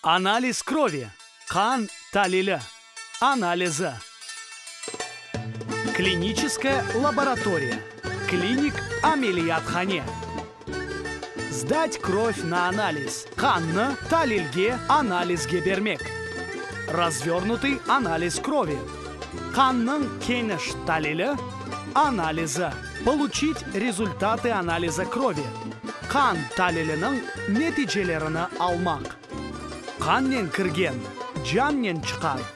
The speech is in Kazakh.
Анализ крови. Қан талили. Анализы. Клиническая лаборатория. Клиник амелиятхане. Сдать кровь на анализ. Қанны талилге анализге бермек. Развернутый анализ крови. Қанның кеніш талили. Анализы. Получить результаты анализа крови. Қан талилінің нәтижелерін алмақ. Қаннен кірген, жаннен чықар.